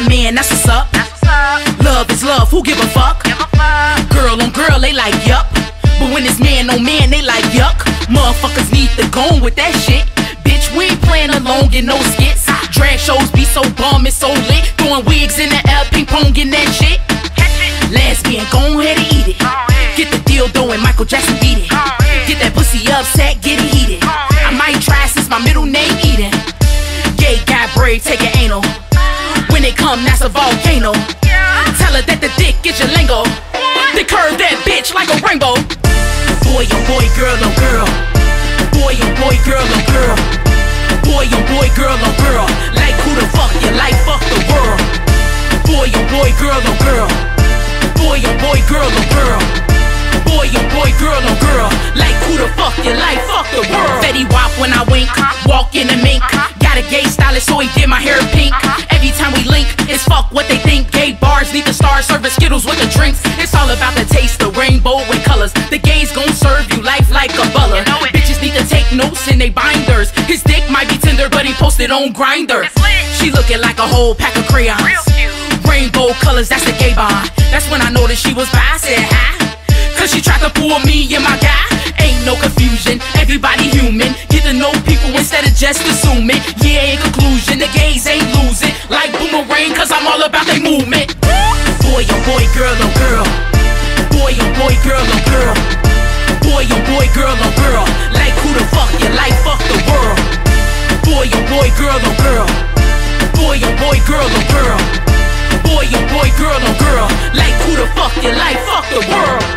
a man, that's what's up. Love is love, who give a fuck? Girl on girl, they like yup. But when it's man on man, they like yuck. Motherfuckers need to go on with that shit. Bitch, we ain't playing alone, get no skits. Drag shows be so bum, it's so lit. Throwing wigs in the air, ping-ponging that shit. Lesbian, go ahead and eat it. Get the dildo and Michael Jackson beat it. Get that pussy upset, get it heated. I might try since my middle name Eden. Gay guy brave, take an anal. When they come, that's a volcano. Tell her that the dick is your lingo. They curve that bitch like a rainbow. Boy, oh boy, girl, oh girl. Boy, oh boy, girl, oh girl. Boy, oh boy, girl, oh girl. Like who the fuck you like, fuck the world. Boy, oh boy, girl, oh girl. Boy, oh boy, girl, oh girl. Boy, oh boy, girl, oh girl. Like who the fuck you like, fuck the world. Fetty Wap when I wink, walk in the mink. Got a gay stylist so he did my hair pink. Every time we link, it's fuck what they think. Gay bars need to start serving Skittles with the drinks. It's all about the taste, the rainbow and colors. The gays gon' serve you life like a butler. Bitches need to take notes in they binders. His dick might be tender, but he posted on Grindr. She looking like a whole pack of crayons. Rainbow colors, that's the gay bond. That's when I noticed she was bi, I said hi. Cause she tried to fool me and my guy. Ain't no confusion, everybody human. Get to know people instead of just assuming. Yeah, in conclusion, the gays ain't losing. Like boomerang, cause I'm all about their movement. Boy, oh boy, girl, oh girl. Boy, oh boy, girl, oh girl. Boy, oh boy, girl, oh girl. Like who the fuck you like, fuck the world. Boy, oh boy, girl, oh girl. Boy, oh boy, girl, oh girl. Boy, oh boy, girl, oh girl. Like who the fuck you like, fuck the world.